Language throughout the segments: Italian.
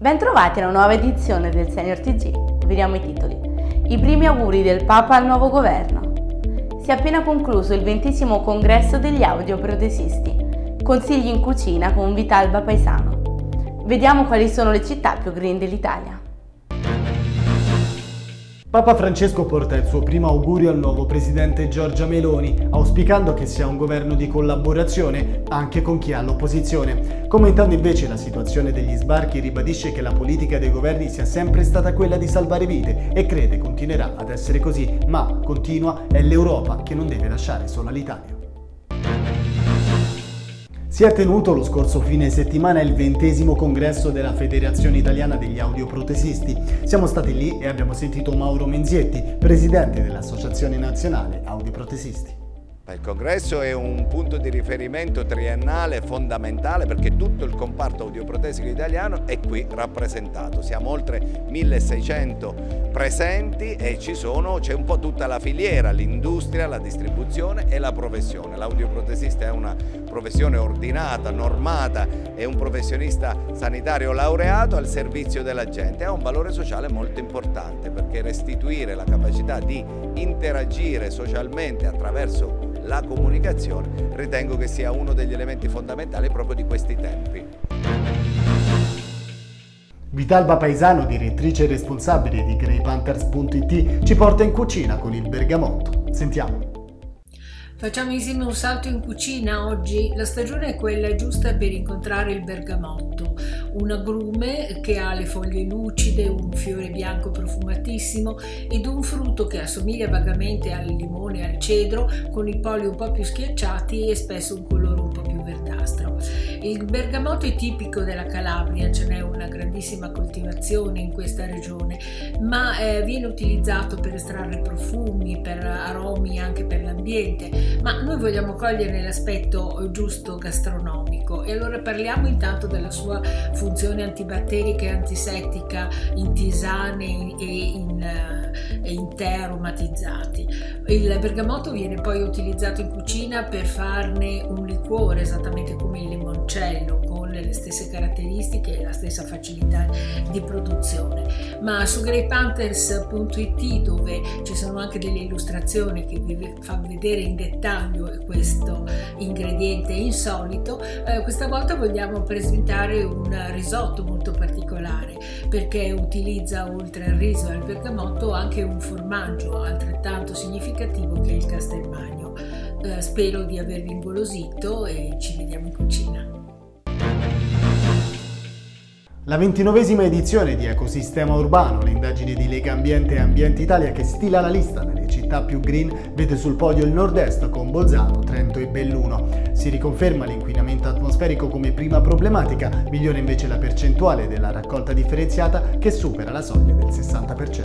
Bentrovati a una nuova edizione del Senior TG. Vediamo i titoli. I primi auguri del Papa al nuovo governo. Si è appena concluso il 20° congresso degli audioprotesisti. Consigli in cucina con Vitalba Paesano. Vediamo quali sono le città più green dell'Italia. Papa Francesco porta il suo primo augurio al nuovo presidente Giorgia Meloni, auspicando che sia un governo di collaborazione anche con chi è all'opposizione. Commentando invece la situazione degli sbarchi, ribadisce che la politica dei governi sia sempre stata quella di salvare vite e crede continuerà ad essere così, ma, continua, è l'Europa che non deve lasciare sola l'Italia. Si è tenuto lo scorso fine settimana il 20° congresso della Federazione Italiana degli Audioprotesisti. Siamo stati lì e abbiamo sentito Mauro Menzietti, presidente dell'Associazione Nazionale Audioprotesisti. Il congresso è un punto di riferimento triennale fondamentale perché tutto il comparto audioprotesico italiano è qui rappresentato. Siamo oltre 1600 presenti e c'è un po' tutta la filiera, l'industria, la distribuzione e la professione. L'audioprotesista è una professione ordinata, normata, è un professionista sanitario laureato al servizio della gente. Ha un valore sociale molto importante perché restituire la capacità di interagire socialmente attraverso la comunicazione ritengo che sia uno degli elementi fondamentali proprio di questi tempi. Vitalba Paesano, direttrice e responsabile di greypanthers.it, ci porta in cucina con il bergamotto. Sentiamo. Facciamo insieme un salto in cucina oggi. La stagione è quella giusta per incontrare il bergamotto, un agrume che ha le foglie lucide, un fiore bianco profumatissimo ed un frutto che assomiglia vagamente al limone e al cedro, con i poli un po' più schiacciati e spesso un colore un po' più verdastro. Il bergamotto è tipico della Calabria, ce n'è una grandissima coltivazione in questa regione, ma viene utilizzato per estrarre profumi, per aromi, anche per l'ambiente. Ma noi vogliamo cogliere l'aspetto giusto gastronomico e allora parliamo intanto della sua funzione antibatterica e antisettica in tisane e in tè aromatizzati. Il bergamotto viene poi utilizzato in cucina per farne un liquore, esattamente come il limoncello, con le stesse caratteristiche e la stessa facilità di produzione. Ma su greypanthers.it, dove ci sono anche delle illustrazioni che vi fa vedere in dettaglio questo ingrediente insolito, questa volta vogliamo presentare un risotto molto particolare perché utilizza oltre al riso e al bergamotto anche un formaggio altrettanto significativo che è il Castelmagno. Spero di avervi ingolosito e ci vediamo in cucina. La 29ª edizione di Ecosistema Urbano, l'indagine di Lega Ambiente e Ambiente Italia che stila la lista delle città più green, vede sul podio il nord-est con Bolzano, Trento e Belluno. Si riconferma l'inquinamento atmosferico come prima problematica, migliora invece la percentuale della raccolta differenziata che supera la soglia del 60%.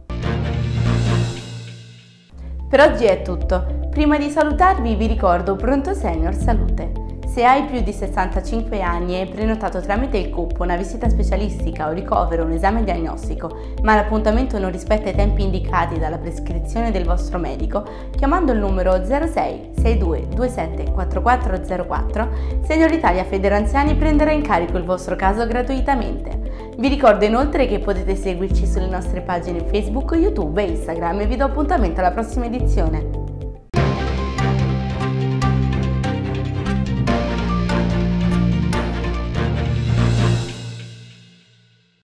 Per oggi è tutto. Prima di salutarvi vi ricordo Pronto Senior Salute. Se hai più di 65 anni e hai prenotato tramite il CUP una visita specialistica o ricovero, un esame diagnostico, ma l'appuntamento non rispetta i tempi indicati dalla prescrizione del vostro medico, chiamando il numero 06 62 27 4404, Senior Italia Federanziani prenderà in carico il vostro caso gratuitamente. Vi ricordo inoltre che potete seguirci sulle nostre pagine Facebook, YouTube e Instagram e vi do appuntamento alla prossima edizione.